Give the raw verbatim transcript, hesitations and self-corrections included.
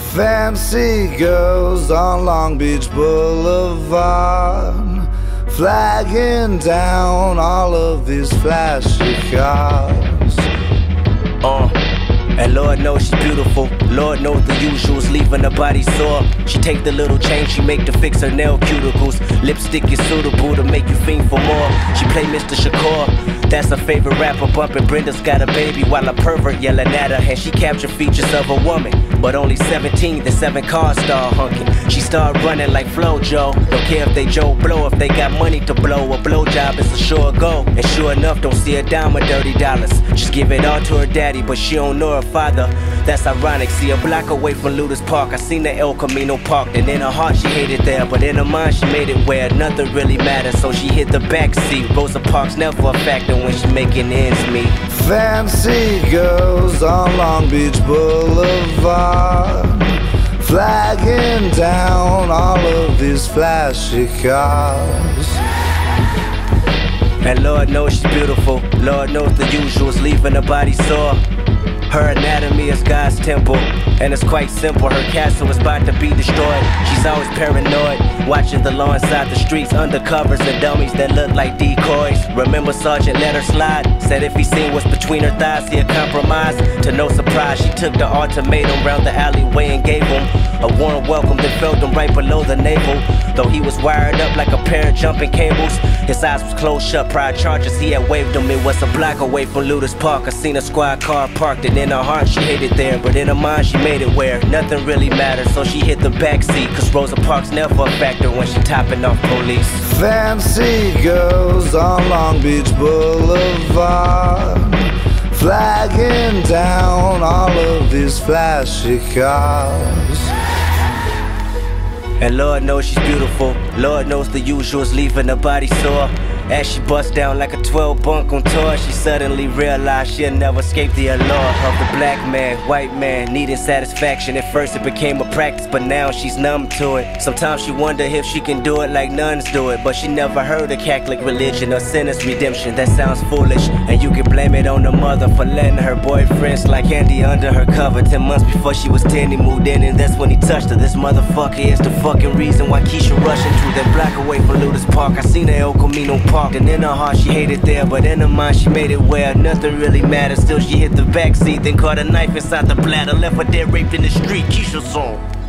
Fancy girls on Long Beach Boulevard, flagging down all of these flashy cars. Uh, and Lord knows she's beautiful. Lord knows the usuals, leaving her body sore. She take the little change she make to fix her nail cuticles. Lipstick is suitable to make you fiend for more. She play Mister Shakur, that's her favorite rapper. Bumping Brenda's got a baby while a pervert yelling at her. And she captured features of a woman, but only seventeen, the seven cars start honking. She start running like Flojo. Don't care if they Joe Blow, if they got money to blow. A blowjob is a sure go. And sure enough, don't see a dime of dirty dollars. Just give it all to her daddy, but she don't know her father. That's ironic, see a block away from Ludus Park. I seen the El Camino parked, and in her heart she hated there, but in her mind she made it where nothing really matters. So she hit the back seat. Rosa Parks never a factor when she making ends meet. Fancy girls on Long Beach Boulevard, flagging down all of these flashy cars. And Lord knows she's beautiful. Lord knows the usuals, leaving her body sore. Her anatomy is God's temple, and it's quite simple. Her castle is about to be destroyed. She's always paranoid, watching the law inside the streets, undercovers and dummies that look like decoys. Remember Sergeant let her slide, said if he seen what's between her thighs, he'd compromise. To no surprise, she took the ultimatum round the alleyway and gave him a warm welcome that felt him right below the navel. Though he was wired up like a pair of jumping cables, his eyes was closed shut, prior charges he had waved them. It was a block away from Ludus Park. I seen a squad car parked, and in her heart she hated there, but in her mind she made it where nothing really mattered. So she hit the back seat, cause Rosa Parks never a factor when she topping off police. Fancy girls on Long Beach Boulevard, flagging down all of these flashy cars. And Lord knows she's beautiful. Lord knows the usuals, leaving her body sore. As she busts down like a twelve bunk on tour, she suddenly realized she'll never escape the allure of the black man, white man, needing satisfaction. At first it became a practice, but now she's numb to it. Sometimes she wonder if she can do it like nuns do it, but she never heard of Catholic religion or sinner's redemption. That sounds foolish, and you can blame it on the mother for letting her boyfriend slide candy under her cover. Ten months before she was ten, he moved in, and that's when he touched her. This motherfucker is the fucking reason why Keisha rushing through that block away from Ludus Park. I seen the El Camino park, and in her heart she hated there, but in her mind she made it where nothing really mattered. Still she hit the backseat, then caught a knife inside the bladder, left her dead raped in the street. Keisha song.